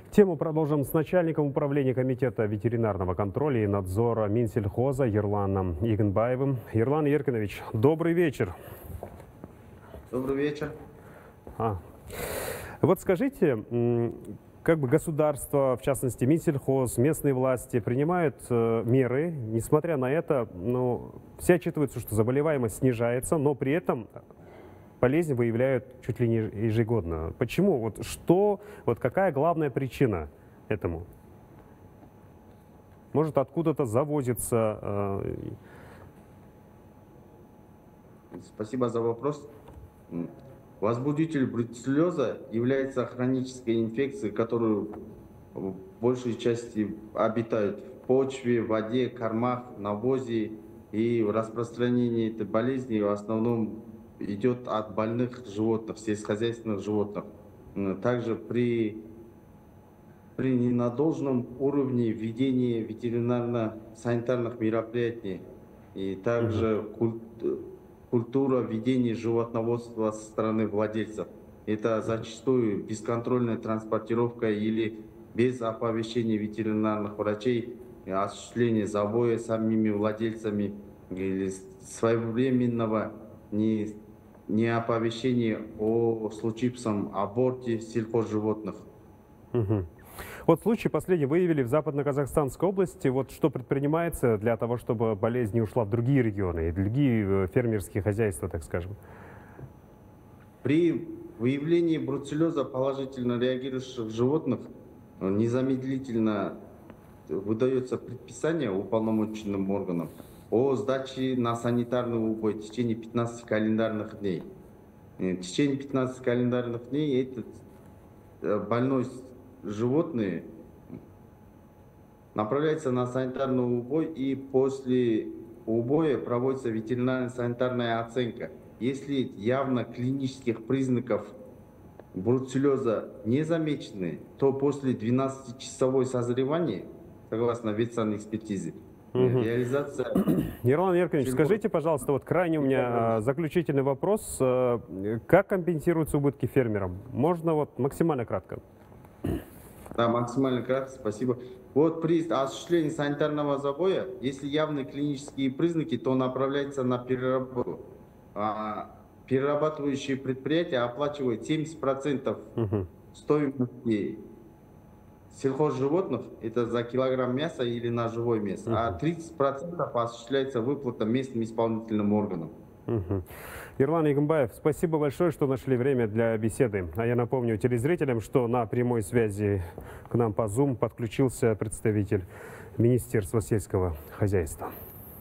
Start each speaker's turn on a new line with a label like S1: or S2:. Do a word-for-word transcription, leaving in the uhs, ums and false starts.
S1: Тему продолжим с начальником управления комитета ветеринарного контроля и надзора Минсельхоза Ерланом Игенбаевым. Ерлан Еркинович, добрый вечер.
S2: Добрый вечер.
S1: А. Вот скажите, как бы государство, в частности Минсельхоз, местные власти принимают э, меры, несмотря на это, ну, все отчитываются, что заболеваемость снижается, но при этом болезнь выявляют чуть ли не ежегодно. Почему? Вот что, вот какая главная причина этому? Может, откуда-то завозится? Э...
S2: Спасибо за вопрос. Возбудитель бруцеллеза является хронической инфекцией, которую в большей части обитает в почве, в воде, кормах, навозе. И распространение этой болезни в основном идет от больных животных, сельскохозяйственных животных. Также при, при ненадолжном уровне введения ветеринарно-санитарных мероприятий и также культ, культура ведения животноводства со стороны владельцев. Это зачастую бесконтрольная транспортировка или без оповещения ветеринарных врачей, осуществление забоя самими владельцами или своевременного не не оповещение о случившем аборте сельхозживотных.
S1: Угу. Вот случай последний выявили в Западно-Казахстанской области. Вот что предпринимается для того, чтобы болезнь не ушла в другие регионы и другие фермерские хозяйства, так скажем?
S2: При выявлении бруцеллеза положительно реагирующих животных незамедлительно выдается предписание уполномоченным органам о сдаче на санитарный убой в течение пятнадцати календарных дней. В течение пятнадцати календарных дней этот больной животное направляется на санитарный убой, и после убоя проводится ветеринарно-санитарная оценка. Если явно клинических признаков бруцеллеза не замечены, то после двенадцатичасовой созревания, согласно ветеринарной экспертизе,
S1: Угу.
S2: реализация...
S1: Ерлан Еркинович, скажите, пожалуйста, вот крайне у меня заключительный вопрос. Как компенсируются убытки фермерам? Можно вот максимально кратко?
S2: Да, максимально кратко, спасибо. Вот при осуществлении санитарного забоя, если явные клинические признаки, то направляется на переработку. А перерабатывающие предприятия оплачивают семьдесят процентов угу. стоимости сельхозживотных, это за килограмм мяса или на живое мясо, uh-huh. а тридцать процентов осуществляется выплата местным исполнительным органам.
S1: Uh-huh. Ерлан Игенбаев, спасибо большое, что нашли время для беседы. А я напомню телезрителям, что на прямой связи к нам по Zoom подключился представитель Министерства сельского хозяйства.